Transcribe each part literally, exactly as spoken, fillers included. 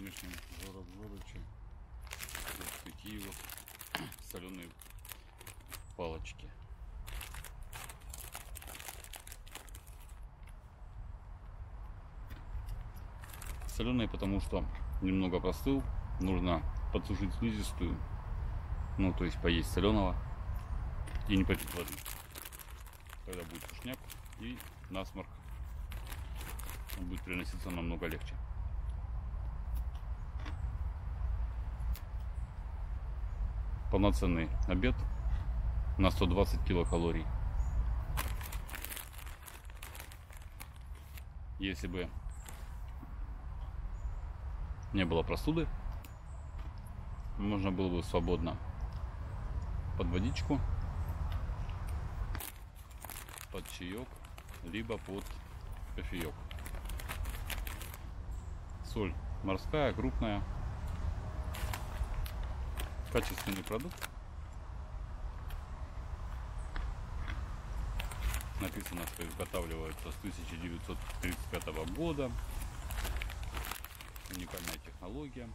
сегодняшнем Жора-Жорыче вот такие вот соленые палочки. Соленые, потому что немного простыл, нужно подсушить слизистую, ну то есть поесть соленого и не попить воды. Тогда будет сушняк и насморк будет переноситься намного легче. Полноценный обед на сто двадцать килокалорий. Если бы не было простуды, можно было бы свободно под водичку, под чаек, либо под кофеек. Соль морская, крупная, качественный продукт. Написано, что изготавливается с тысяча девятьсот тридцать пятого года. Уникальная технология.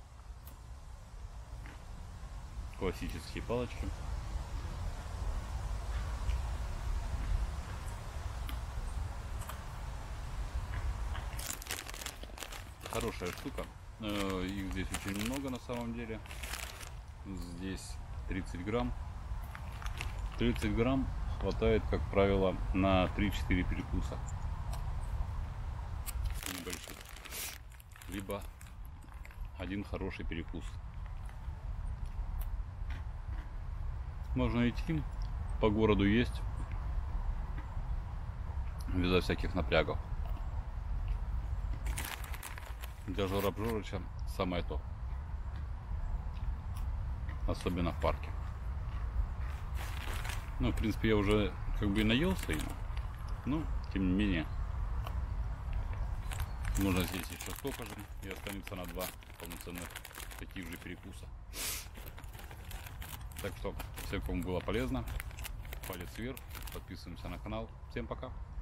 Классические палочки. Хорошая штука. Их здесь очень много на самом деле. Здесь тридцать грамм. тридцать грамм хватает, как правило, на три-четыре перекуса. Небольших. Либо один хороший перекус. Можно идти по городу есть безо всяких напрягов. Для Жора-Жорыча самое то. Особенно в парке. Ну, в принципе, я уже как бы и наелся ему. Но, тем не менее, можно здесь еще столько же и останется на два полноценных таких же перекуса. Так что, всем, кому было полезно, палец вверх, подписываемся на канал. Всем пока!